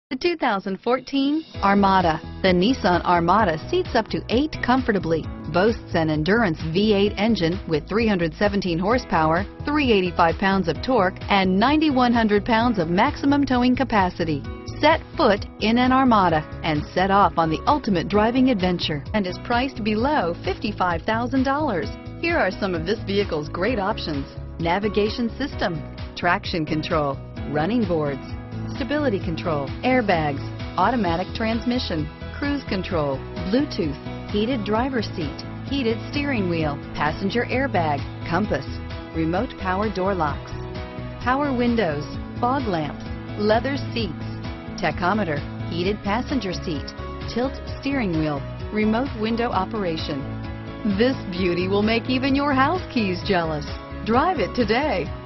The 2014 Armada. The Nissan Armada seats up to 8 comfortably. The Nissan Armada seats up to 8 comfortably. Boasts an Endurance V8 engine with 317 horsepower, 385 pounds of torque, and 9,100 pounds of maximum towing capacity. Set foot in an Armada and set off on the ultimate driving adventure, and is priced below $55,000. Here are some of this vehicle's great options: navigation system, traction control, running boards, stability control, airbags, automatic transmission, cruise control, Bluetooth, heated driver's seat, heated steering wheel, passenger airbag, compass, remote power door locks, power windows, fog lamps, leather seats, tachometer, heated passenger seat, tilt steering wheel, remote window operation. This beauty will make even your house keys jealous. Drive it today.